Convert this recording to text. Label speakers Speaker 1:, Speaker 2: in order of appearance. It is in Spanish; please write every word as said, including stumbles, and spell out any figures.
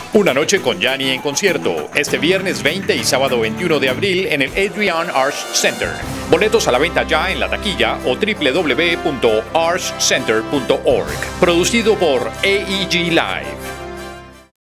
Speaker 1: Una noche con Yanni en concierto, este viernes veinte y sábado veintiuno de abril en el Adrian Arts Center. Boletos a la venta ya en la taquilla o w w w punto arts center punto org. Producido por A E G Live.